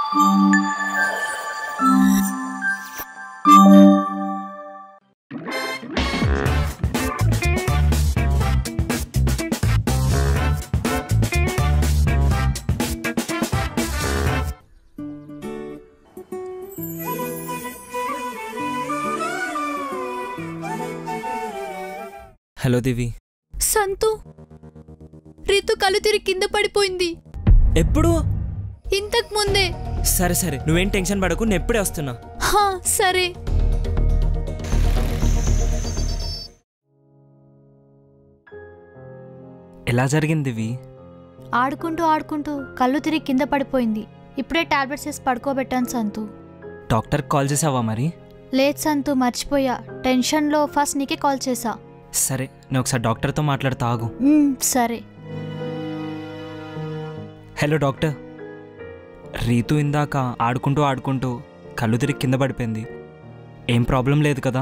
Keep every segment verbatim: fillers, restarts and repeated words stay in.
Hello దివి. సంతు, రితు కళ్ళు తిరిగి కింద పడిపోయింది. ఎప్పుడు? ఇంతకు ముందే. సరే సరే, నువ్వేం టెన్షన్ పడకు, నేను ఎప్పుడే వస్తున్నా. హా సరే. ఎలా జరిగింది దివి? ఆడుకుంటూ ఆడుకుంటూ కళ్ళు తిరిగి కింద పడిపోయింది. ఇప్పుడే టాబ్లెట్స్ వేసి పడుకోబెట్టాను సంతు. డాక్టర్ కాల్ చేసావా మరి? లేదు సంతు, మర్చిపోయా. టెన్షన్లో ఫస్ట్ నీకే కాల్ చేసా. సరే, నేను ఒకసారి డాక్టర్తో మాట్లాడతా, ఆగు. సరే. Hello doctor. రీతు ఇందాక ఆడుకుంటూ ఆడుకుంటూ కళ్ళు తిరిగి కింద పడిపోయింది. ఏం ప్రాబ్లం లేదు కదా?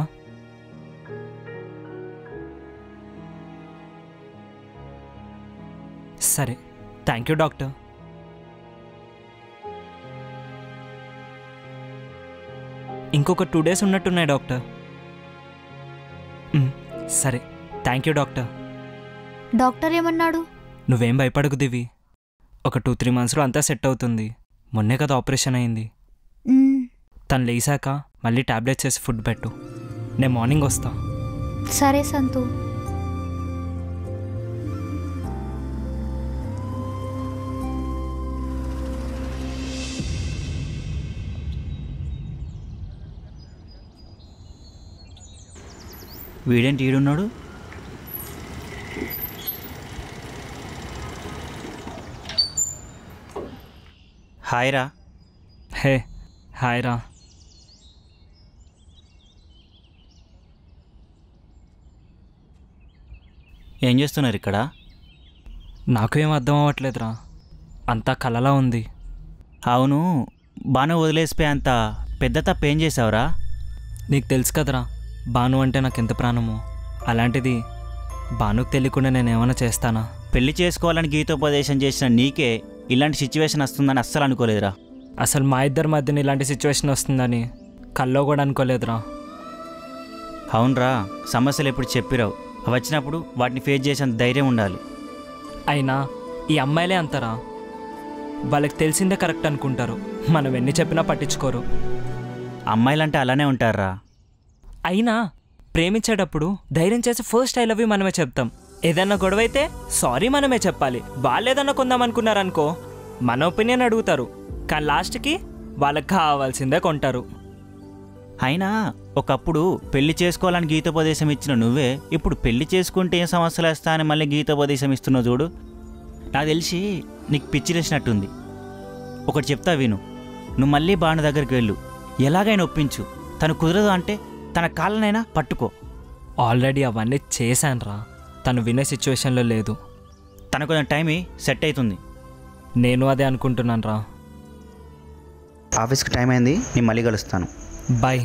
సరే, థ్యాంక్ యూ డాక్టర్. ఇంకొక టూ డేస్ ఉన్నట్టున్నాయి డాక్టర్. సరే, థ్యాంక్ యూ డాక్టర్. డాక్టర్ ఏమన్నాడు? నువ్వేం భయపడకు దివి, ఒక టూ త్రీ మంత్స్లో అంతా సెట్ అవుతుంది. మొన్నే కదా ఆపరేషన్ అయింది. తను లేసాక మళ్ళీ టాబ్లెట్స్ వేసి ఫుడ్ పెట్టు, నేను మార్నింగ్ వస్తా. సరే సంతు. వీడేంటి ఈడున్నాడు? హాయ్ రా. హే హాయ్ రా. ఏం చేస్తున్నారు ఇక్కడ? నాకు ఏం అర్థం అవ్వట్లేదురా, అంతా కలలా ఉంది. అవును, బాను వదిలేసిపోయి అంత పెద్ద తప్పు ఏం చేసావురా? నీకు తెలుసు కదరా బాను అంటే నాకు ఎంత ప్రాణమో, అలాంటిది బానుకు తెలియకుండా నేను ఏమైనా చేస్తానా? పెళ్లి చేసుకోవాలని గీతోపదేశం చేసిన నీకే ఇలాంటి సిచ్యువేషన్ వస్తుందని అస్సలు అనుకోలేదురా. అసలు మా ఇద్దరి మధ్యన ఇలాంటి సిచ్యువేషన్ వస్తుందని కల్లో కూడా అనుకోలేదురా. అవునరా, సమస్యలు ఎప్పుడు చెప్పిరావు, అవి వచ్చినప్పుడు వాటిని ఫేస్ చేసేంత ధైర్యం ఉండాలి. అయినా ఈ అమ్మాయిలే అంతరా, వాళ్ళకి తెలిసిందే కరెక్ట్ అనుకుంటారు, మనం ఎన్ని చెప్పినా పట్టించుకోరు. అమ్మాయిలంటే అలానే ఉంటారా. అయినా ప్రేమించేటప్పుడు ధైర్యం చేసి ఫస్ట్ ఐ లవ్ యూ మనమే చెప్తాం. ఏదన్నా గొడవ అయితే సారీ మనమే చెప్పాలి. వాళ్ళు ఏదన్నా కొందామనుకున్నారనుకో మన ఒపీనియన్ అడుగుతారు, కానీ లాస్ట్కి వాళ్ళకి కావాల్సిందే కొంటారు. అయినా ఒకప్పుడు పెళ్లి చేసుకోవాలని గీతోపదేశం ఇచ్చిన నువ్వే ఇప్పుడు పెళ్లి చేసుకుంటే ఏం సమస్యలు వస్తా అని మళ్ళీ గీతోపదేశం ఇస్తున్నావు చూడు. నాకు తెలిసి నీకు పిచ్చిలేసినట్టుంది. ఒకటి చెప్తా విను, నువ్వు మళ్ళీ బాణ దగ్గరికి వెళ్ళు, ఎలాగైనా ఒప్పించు. తను కుదరదు అంటే తన కాళ్ళనైనా పట్టుకో. ఆల్రెడీ అవన్నీ చేశాను రా, తను వినే సిచ్యువేషన్లో లేదు. తనకు కొంచెం టైం సెట్ అవుతుంది. నేను అదే అనుకుంటున్నాను రా. ఆఫీస్కి టైం అయింది, నేను మళ్ళీ కలుస్తాను. బాయ్.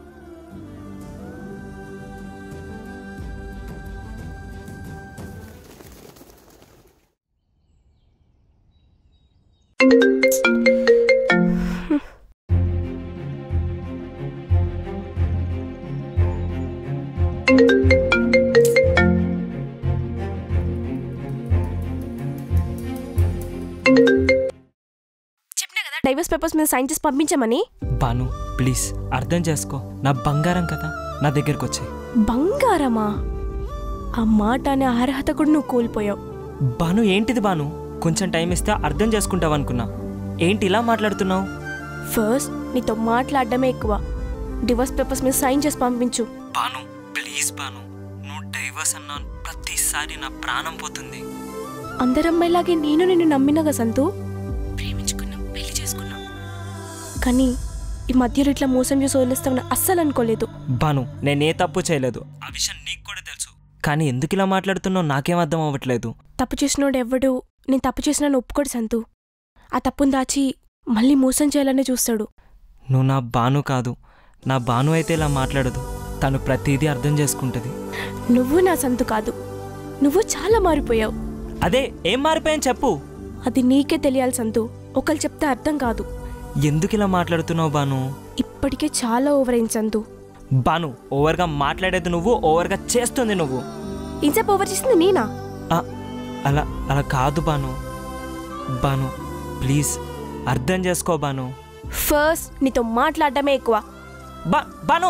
డైవర్స్ పేపర్స్ మీద సైన్ చేసి పంపించమని. బాను ప్లీజ్ అర్థం చేసుకో, నా బంగారం కదా, నా దగ్గరకు వచ్చాయి. బంగారమా? ఆ మాట అనే అర్హత కూడా నువ్వు కోల్పోయావు. బాను ఏంటిది బాను, కొంచెం టైం ఇస్తే అర్థం చేసుకుంటావు అనుకున్నా, ఏంటి ఇలా మాట్లాడుతున్నావు? ఫస్ట్ నీతో మాట్లాడడమే ఎక్కువ. డివోర్స్ పేపర్స్ మీద సైన్ చేసి పంపించు. బాను ప్లీజ్ బాను, నువ్వు డైవర్స్ అన్నా ప్రతిసారి నా ప్రాణం పోతుంది. అందరమ్మాయిలాగే నేను నిన్ను నమ్మినగా సంతు, ప్రేమించుకున్నాం, పెళ్లి చేసుకున్నాం, కానీ ఈ మధ్యలో ఇట్లా మోసం చేసి వదిలేస్తామని అస్సలు అనుకోలేదు. బాను నేనే తప్పు చేయలేదు, ఆ విషయం నీకు కూడా తెలుసు, కానీ ఎందుకు ఇలా మాట్లాడుతున్నావు నాకేం అర్థం అవ్వట్లేదు. తప్పు చేసినోడు ఎవడు నేను తప్పు చేసినాను ఒప్పుకోడు సంతు. ఆ తప్పును దాచి మళ్ళీ మోసం చేయాలని చూస్తాడు. నువ్వు నా బాను కాదు, నా బాను అయితే ఇలా మాట్లాడదు, తను ప్రతిదీ అర్థం చేసుకుంటుంది. నువ్వు నా సంతు కాదు, నువ్వు చాలా మారిపోయావు. అదే ఏం మారిపోయాను చెప్పు. అది నీకే తెలియాలి సంతు, ఒకళ్ళు చెప్తే అర్థం కాదు. ఎందుకు ఇలా మాట్లాడుతున్నావు బాను? ఇప్పటికే చాలా ఓవర్ అయింది సంతు. బాను, ఓవర్గా మాట్లాడేది నువ్వు, ఓవర్గా చేస్తుంది నువ్వు. ఇంతసేపు ఓవర్ చేసింది నేనా? ఆ, అలా అలా కాదు బాను. బాను ప్లీజ్ అర్థం చేసుకో బాను. ఫస్ట్ నీతో మాట్లాడటమే ఎక్కువ. బా బాను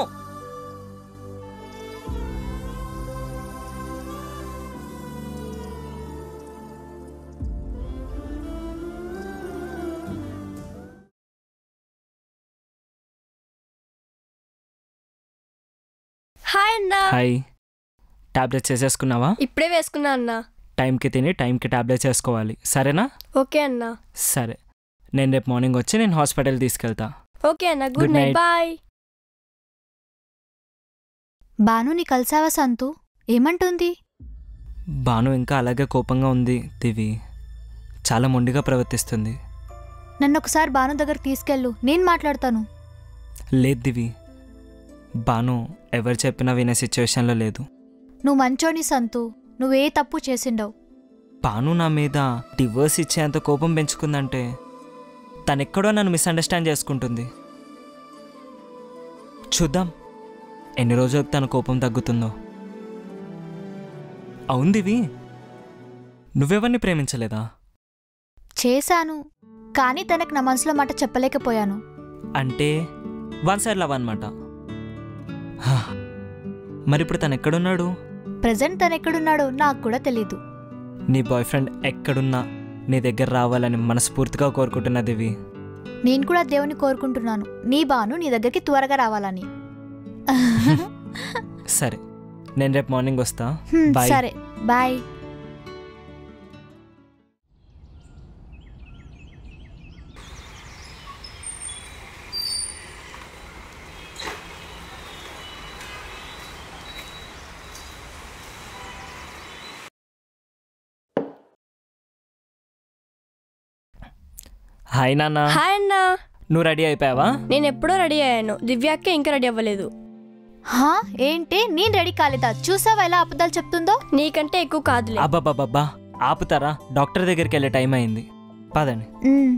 హాయ్ అన్నా. హాయ్. టాబ్లెట్స్ వేసేసుకున్నావా? ఇప్పుడే వేసుకున్నా అన్నా. టైంకి తిని టైంకి టాబ్లెట్స్ వేసుకోవాలి, సరేనా? ఓకే అన్నా. సరే, నేను రేపు మార్నింగ్ వచ్చి నేను హాస్పిటల్ తీసుకెళ్తా. ఓకే అన్నా, గుడ్ నైట్, బాయ్. బానుని కలిసావా సంతు? ఏమంటుంది? బాను ఇంకా అలాగే కోపంగా ఉంది దివి. చాలా మొండిగా ప్రవర్తిస్తుంది. నన్ను ఒకసారి బాను దగ్గర తీసుకెళ్ళు, నేను మాట్లాడతాను. లేదు దివి, బాను ఎవరు చెప్పినా వినే సిచ్యువేషన్లో లేదు. నువ్వు మంచోని సంతు, నువ్వే తప్పు చేసిండవు. బాను నా మీద డివోర్స్ ఇచ్చేంత కోపం పెంచుకుందంటే తనెక్కడో నన్ను మిస్అండర్స్టాండ్ చేసుకుంటుంది. చూద్దాం ఎన్ని రోజులకు తన కోపం తగ్గుతుందో. అవును దివి, నువ్వెవరిని ప్రేమించలేదా? చేశాను, కానీ తనకు నా మనసులో మాట చెప్పలేకపోయాను. అంటే వన్ సైడ్ లవ్ అనమాట. మరి ఇప్పుడు తను ఎక్కడున్నాడు? ప్రజెంట్ తను ఎక్కడున్నాడో నాకు కూడా తెలీదు. నీ బాయ్ ఫ్రెండ్ ఎక్కడున్నా నీ దగ్గర రావాలని మనస్ఫూర్తిగా కోరుకుంటున్నా దివి. నేను కూడా దేవుని కోరుకుంటున్నాను, నీ బాను నీ దగ్గరికి త్వరగా రావాలని. సరే, నేను రేపు మార్నింగ్ వస్తా. హ్మ్, బాయ్. సరే బాయ్. హాయ్ నాన్న. హాయ్ అన్నా. నువ్వు రెడీ అయిపోయావా? నేను ఎప్పుడో రెడీ అయ్యాను, దివ్యాకే ఇంకా రెడీ అవ్వలేదు. హా ఏంటి, నేను రెడీ కాలేదా? చూసావా ఎలా అబద్ధాలు చెప్తుందో? నీకంటే ఎక్కువ కాదులే. అబ్బాబ్బాబ్బా ఆపుతారా? డాక్టర్ దగ్గరికి వెళ్ళే టైం అయింది, పదండి. ఉమ్.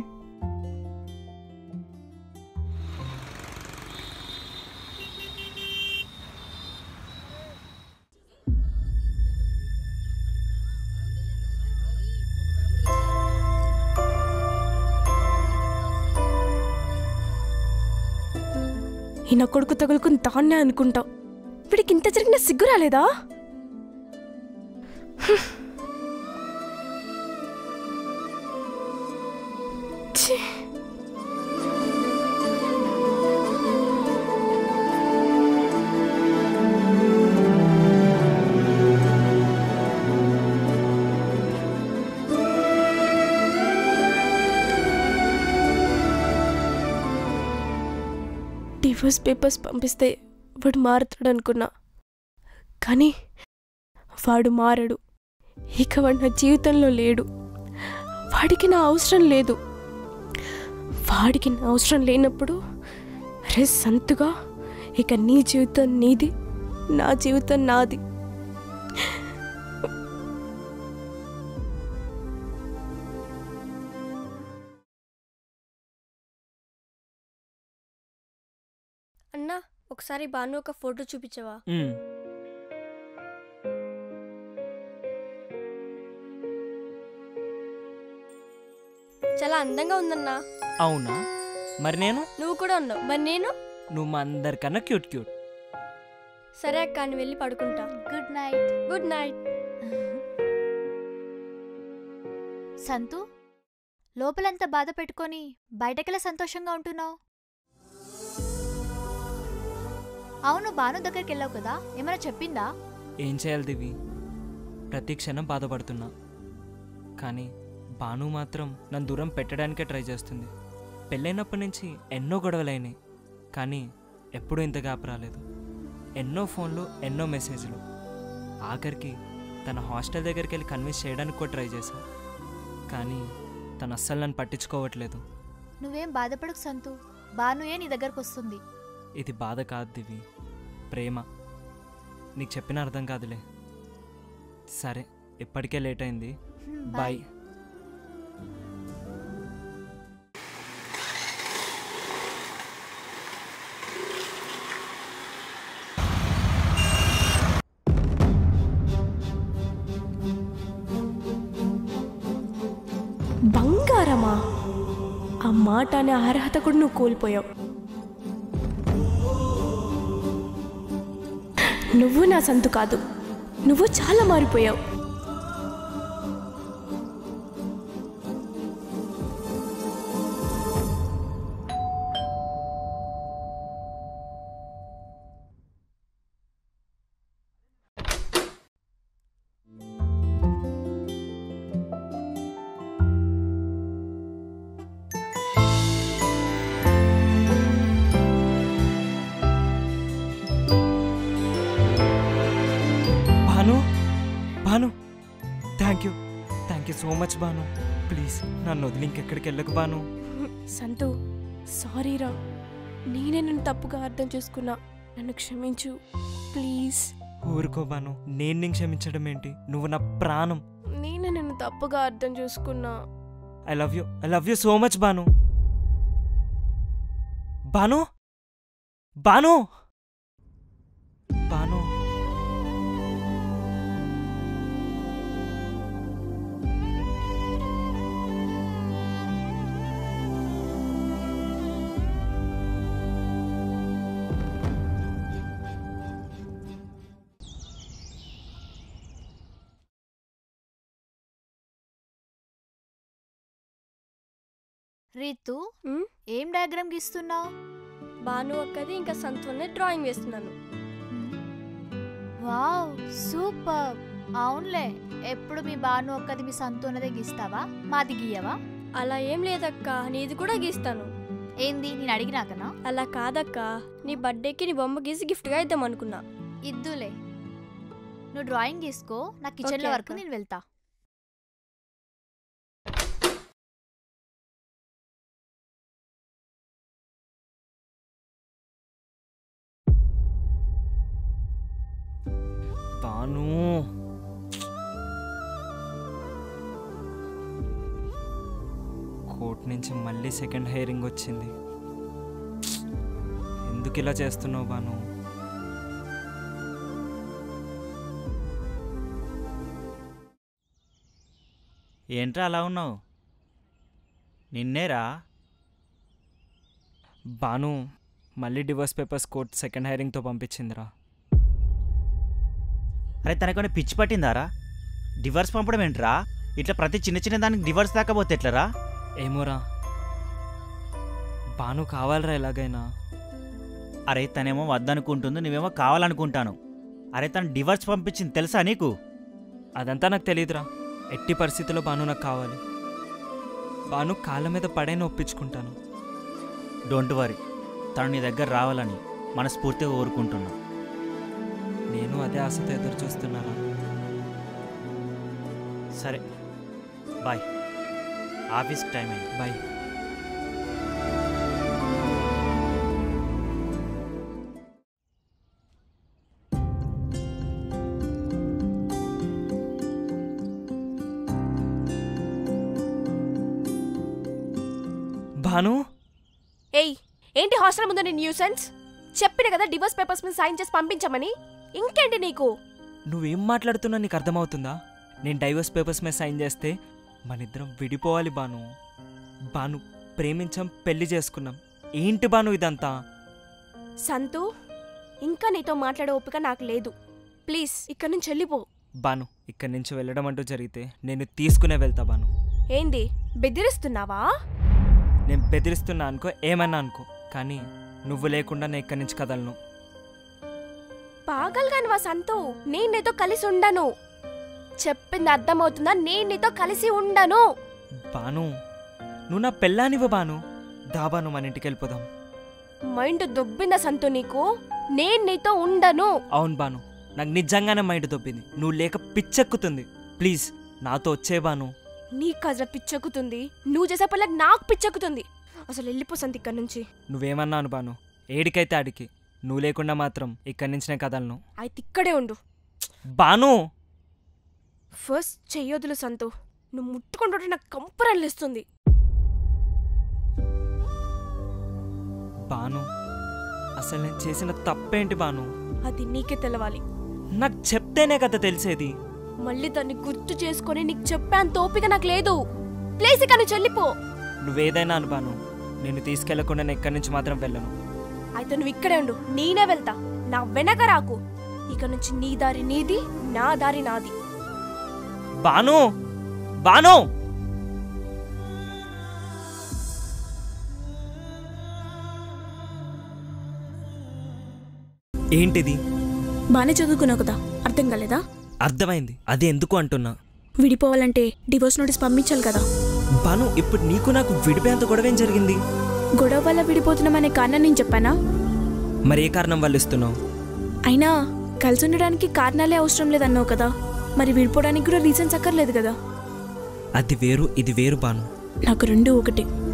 ఈయన కొడుకు తగులుకుని దాన్నే అనుకుంటావు. వీడికి ఇంత జరిగిన సిగ్గు రాలేదా? ఛీ. డివోర్స్ పేపర్స్ పంపిస్తే వాడు మారుతాడు అనుకున్నా, కానీ వాడు మారడు. ఇక వాడు నా జీవితంలో లేడు. వాడికి నా అవసరం లేదు. వాడికి నా అవసరం లేనప్పుడు రే సంతుగా ఇక నీ జీవితం నీది, నా జీవితం నాది. అన్నా, ఒకసారి బాను ఒక ఫోటో చూపించవా? ఉమ్. చాలా అందంగా ఉందన్నా. అవునా? మరి నేను? నువ్వు కూడా ఉన్నావు. మరి నేను? నువ్వు మా అందరికన్నా క్యూట్ క్యూట్. సరే అక్క, నేను వెళ్ళి పడుకుంటా. Good night. Good night. Santhu, లోపలంతా బాధ పెట్టుకొని బయటకెలా సంతోషంగా ఉంటున్నావు? అవును, బాను దగ్గరికి వెళ్ళావు కదా, ఏమైనా చెప్పిందా? ఏం చేయాలి దివి, ప్రతి క్షణం బాధపడుతున్నా. కానీ బాను మాత్రం నన్ను దూరం పెట్టడానికే ట్రై చేస్తుంది. పెళ్ళైనప్పటి నుంచి ఎన్నో గొడవలైనాయి, కానీ ఎప్పుడూ ఇంత గ్యాప్ రాలేదు. ఎన్నో ఫోన్లు, ఎన్నో మెసేజ్లు. ఆఖరికి తన హాస్టల్ దగ్గరికి వెళ్ళి కన్విన్స్ చేయడానికి కూడా ట్రై చేశా, కానీ తను అస్సలు నన్ను పట్టించుకోవట్లేదు. నువ్వేం బాధపడకు సంతు, బానుయే నీ దగ్గరకు వస్తుంది. ఇది బాధ కాదు దివి, ప్రేమ. నీకు చెప్పిన అర్థం కాదులే. సరే, ఇప్పటికే లేట్ అయింది, బాయ్. ఆ మాట అనే అర్హత కూడా నువ్వు కోల్పోయావు. నువ్వు నా సంతు కాదు, నువ్వు చాలా మారిపోయావు. Bhanu Bhanu thank you thank you so much Bhanu. Please నన్ను వదిలి ఇంకెక్కడికి వెళ్ళకు భాను. సంతు, సారీరా, నేనే నన్ను తప్పుగా అర్థం చేసుకున్నా. నన్ను క్షమించు ప్లీజ్. ఊరుకో భాను, నేను నేను క్షమించడం ఏంటి? నువ్వు నా ప్రాణం. నేనే నన్ను తప్పుగా అర్థం చేసుకున్నా. I love you I love you so much Bhanu. Bhanu Bhanu Bhanu Rithu, um, ఏం డయాగ్రామ్ గీస్తున్నావు? భాను అక్కది ఇంకా సంతునే డ్రాయింగ్ వేస్తున్నాను. Wow super. అవునులే, ఎప్పుడు మీ బాను ఒక్కది మీ సంతు అన్నదే గీస్తావా? మాది గీయవా? అలా ఏం లేదక్క, నీది కూడా గీస్తాను. ఏంది, నేను అడిగినాకనా? అలా కాదక్క, నీ బర్త్డేకి నీ బొమ్మ గీసి గిఫ్ట్గా ఇద్దాం అనుకున్నా. ఇద్దులే, నువ్వు డ్రాయింగ్ గీసుకో, నా కిచెన్లో ఓకే వరకు అక్క. నేను వెళ్తా. భాను కోర్ట్ నుంచి మళ్ళీ సెకండ్ హైరింగ్ వచ్చింది. ఎందుకు ఇలా చేస్తున్నావు భాను? ఏంట్రా అలా ఉన్నావు? నిన్నేరా? భాను మళ్ళీ డివోర్స్ పేపర్స్ కోర్ట్ సెకండ్ హైరింగ్తో పంపించిందిరా. అరే తనకేమైనా పిచ్చి పట్టిందారా? డివర్స్ పంపడం ఏంట్రా? ఇట్లా ప్రతి చిన్న చిన్న దానికి డివర్స్ దాకపోతే ఎట్లరా? ఏమోరా, భాను కావాలరా ఎలాగైనా. అరే తనేమో వద్దనుకుంటుంది, నువ్వేమో కావాలనుకుంటాను. అరే తను డివర్స్ పంపించింది తెలుసా నీకు? అదంతా నాకు తెలియదురా. ఎట్టి పరిస్థితుల్లో భాను నాకు కావాలి. భాను కాళ్ళ మీద పడైనా ఒప్పించుకుంటాను. డోంట్ వరీ, తను నీ దగ్గర రావాలని మనస్ఫూర్తిగా కోరుకుంటున్నా. నేను అదే ఆశతో ఎదురు చూస్తున్నారా. సరే బాయ్, ఆఫీస్కి టైం అయింది. బాయ్. భాను ఏయ్, ఏంటి హాస్టల్ ముందు నీ న్యూసెన్స్? చెప్పిన కదా డివోర్స్ పేపర్స్ మీద సైన్ చేసి పంపించమని. ఇంకేంటి నీకు? నువ్వేం మాట్లాడుతున్నా నీకు అర్థమవుతుందా? నేను డైవర్స్ పేపర్స్ మీద సైన్ చేస్తే మనిద్దరం విడిపోవాలి భాను. భాను ప్రేమించాం, పెళ్లి చేసుకున్నాం. ఏంటి భాను ఇదంతా? సంతు, ఇంకా నీతో మాట్లాడే ఓపిక నాకు లేదు. ప్లీజ్ ఇక్కడి నుంచి వెళ్ళిపో. భాను ఇక్కడి నుంచి వెళ్ళడం అంటూ జరిగితే నేను తీసుకునే వెళ్తా భాను. ఏంది, బెదిరిస్తున్నావా? నేను బెదిరిస్తున్నా అనుకో, ఏమన్నా అనుకో, కానీ నువ్వు లేకుండా నేను ఇక్కడి నుంచి కదలను. పాగల్గానివా సంతు? నేను నీతో కలిసి ఉండను. చెప్పింది అర్థమవుతుందా? నేను నీతో కలిసి ఉండను. భాను నువ్వు నా పెళ్ళానివ్వు భాను. దా భాను మన ఇంటికి వెళ్ళిపోదాం. మైండ్ దొబ్బిందా సంతు నీకు? నేను నీతో ఉండను. అవును భాను, నాకు నిజంగానే మైండ్ దొబ్బింది. నువ్వు లేక పిచ్చెక్కుతుంది. ప్లీజ్ నాతో వచ్చే భాను. నీకు కజ పిచ్చెక్కుతుంది, నువ్వు చేసే పనులకు నాకు పిచ్చెక్కుతుంది. అసలు వెళ్ళిపో సంతు ఇక్కడి నుంచి. నువ్వేమన్నాను భాను, ఏడికైతే ఆడికి. నువ్వు లేకుండా మాత్రం ఇక్కడి నుంచి నేను కదలను. అయితే ఇక్కడే ఉండు. భాను ఫస్ట్ చెయ్యొద్దులు సంతు, నువ్వు ముట్టుకుంటుంటే నాకు కంపరనిస్తుంది. భాను అసలు నేను చేసిన తప్పేంటి భాను? అది నీకే తెలవాలి. నాకు చెప్తేనే కదా తెలిసేది. మళ్ళీ దాన్ని గుర్తు చేసుకొని నీకు చెప్పేంత ఓపిక నాకు లేదు. ప్లీజ్ ఇక్కడి నుంచి వెళ్ళిపో. నువ్వేదైనా అనుబాను, నేను తీసుకెళ్లకుండా నేను ఎక్కడి నుంచి మాత్రం వెళ్ళను. అయితే నువ్వు ఇక్కడే ఉండు, నేనే వెళ్తా. నా వెనక రాకు. ఇక నుంచి నీ దారి నీది, నా దారి నాది. బాను, బాను. ఏంటిది? బానే చదువుకున్నావు కదా, అర్థం కాలేదా? అర్థమైంది, అది ఎందుకు అంటున్నా. విడిపోవాలంటే డివోర్స్ నోటీస్ పంపించాలి కదా. బాను, ఇప్పుడు నీకు నాకు విడిపోయేంత గొడవ ఏం జరిగింది? గొడవ వల్ల విడిపోతున్నామనే కారణం నేను చెప్పానా? మరి ఏ కారణం వల్ల ఇస్తున్నావు? అయినా కలిసి ఉండడానికి కారణాలే అవసరం లేదన్నావు కదా, మరి విడిపోవడానికి కూడా రీజన్స్ అక్కర్లేదు కదా. అది వేరు, ఇది వేరు బాను. నాకు రెండు ఒకటి.